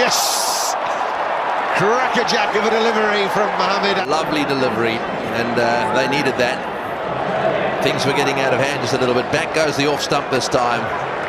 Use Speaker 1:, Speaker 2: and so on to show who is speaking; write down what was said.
Speaker 1: Yes! Crackerjack of a delivery from Mohammad.
Speaker 2: Lovely delivery, and they needed that. Things were getting out of hand just a little bit. Back goes the off stump this time.